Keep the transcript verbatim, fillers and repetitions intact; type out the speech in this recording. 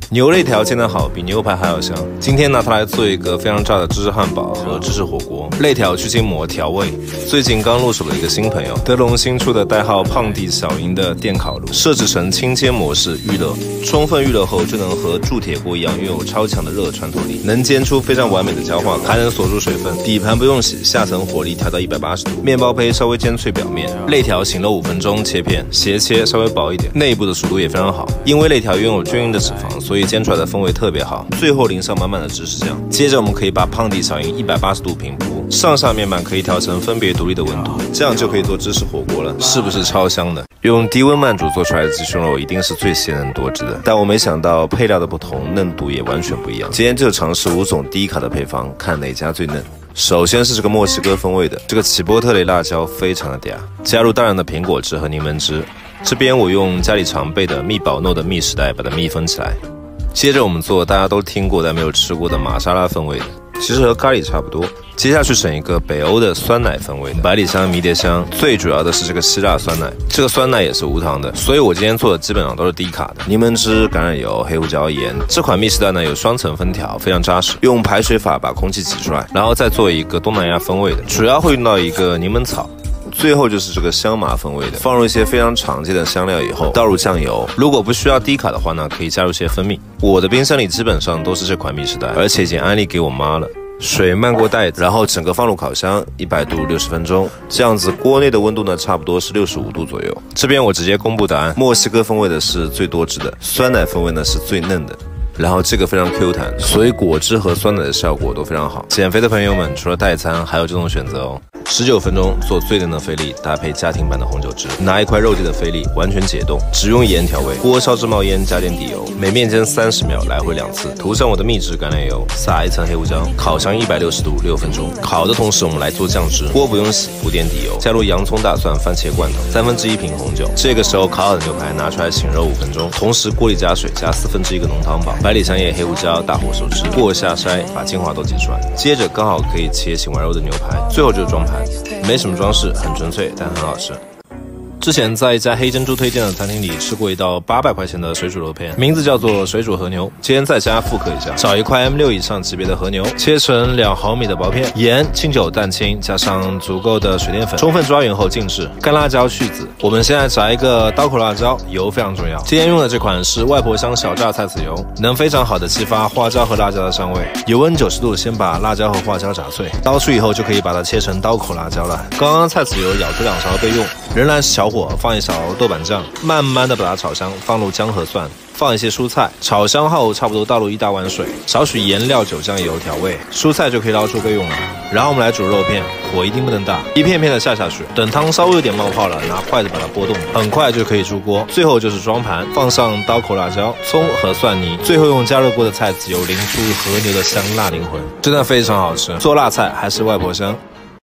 牛肋条煎得好，比牛排还要香。今天拿它来做一个非常炸的芝士汉堡和芝士火锅。肋条去筋膜调味。最近刚入手了一个新朋友，德龙新出的代号胖弟小银的电烤炉，设置成轻煎模式预热，充分预热后就能和铸铁锅一样拥有超强的热穿透力，能煎出非常完美的焦化感，还能锁住水分。底盘不用洗，下层火力调到一百八十度，面包胚稍微煎脆表面。肋条醒了五分钟切片，斜切稍微薄一点，内部的熟度也非常好。因为肋条拥有均匀的脂肪，所以煎出来的风味特别好。最后淋上满满的芝士酱。接着我们可以把胖弟小银一百八十度平铺，上下面板可以调成分别独立的温度，这样就可以做芝士火锅了，是不是超香的？用低温慢煮做出来的鸡胸肉一定是最鲜嫩多汁的，但我没想到配料的不同，嫩度也完全不一样。今天就尝试五种低卡的配方，看哪家最嫩。首先是这个墨西哥风味的，这个起波特雷辣椒非常的嗲，加入大量的苹果汁和柠檬汁。这边我用家里常备的蜜宝诺的蜜时代把它密封起来。接着我们做大家都听过但没有吃过的玛莎拉风味的，其实和咖喱差不多。接下去选一个北欧的酸奶风味的，百里香、迷迭香，最主要的是这个希腊酸奶，这个酸奶也是无糖的，所以我今天做的基本上都是低卡的。柠檬汁、橄榄油、黑胡椒、盐。这款蜜时代呢有双层封条，非常扎实，用排水法把空气挤出来，然后再做一个东南亚风味的，主要会用到一个柠檬草。最后就是这个香麻风味的，放入一些非常常见的香料以后，倒入酱油。如果不需要低卡的话呢，可以加入些蜂蜜。我的冰箱里基本上都是这款蜜时代，而且已经安利给我妈了。水漫过袋子，然后整个放入烤箱，一百度六十分钟，这样子锅内的温度呢差不多是六十五度左右。这边我直接公布答案，墨西哥风味的是最多汁的，酸奶风味呢是最嫩的。然后这个非常 Q 弹，所以果汁和酸奶的效果都非常好。减肥的朋友们除了代餐还有这种选择哦。十九分钟做最嫩的菲力，搭配家庭版的红酒汁，拿一块肉地的菲力完全解冻，只用盐调味，锅烧至冒烟，加点底油，每面煎三十秒，来回两次，涂上我的秘制橄榄油，撒一层黑胡椒，烤箱一百六十度六分钟。烤的同时我们来做酱汁，锅不用洗，铺点底油，加入洋葱、大蒜、番茄罐头，三分之一瓶红酒。这个时候烤好的牛排拿出来醒热五分钟，同时锅里加水，加四分之一个浓汤宝，百里香叶、黑胡椒，大火收汁，过下筛，把精华都挤出来。接着刚好可以切醒完肉的牛排，最后就是装盘，没什么装饰，很纯粹，但很好吃。之前在一家黑珍珠推荐的餐厅里吃过一道八百块钱的水煮肉片，名字叫做水煮和牛。今天在家复刻一下，找一块 M 六 以上级别的和牛，切成两毫米的薄片，盐、清酒、蛋清，加上足够的水淀粉，充分抓匀后静置。干辣椒去籽。我们现在炸一个刀口辣椒，油非常重要。今天用的这款是外婆香小榨菜籽油，能非常好的激发花椒和辣椒的香味。油温九十度，先把辣椒和花椒炸脆，捞出以后就可以把它切成刀口辣椒了。刚刚菜籽油舀出两勺备用，仍然是小火，放一勺豆瓣酱，慢慢的把它炒香，放入姜和蒜，放一些蔬菜，炒香后差不多倒入一大碗水，少许盐、料酒、酱油调味，蔬菜就可以捞出备用了。然后我们来煮肉片，火一定不能大，一片片的下下去，等汤稍微有点冒泡了，拿筷子把它拨动，很快就可以出锅。最后就是装盘，放上刀口辣椒、葱和蒜泥，最后用加热过的菜籽油淋出和牛的香辣灵魂，真的非常好吃。做辣菜还是外婆香。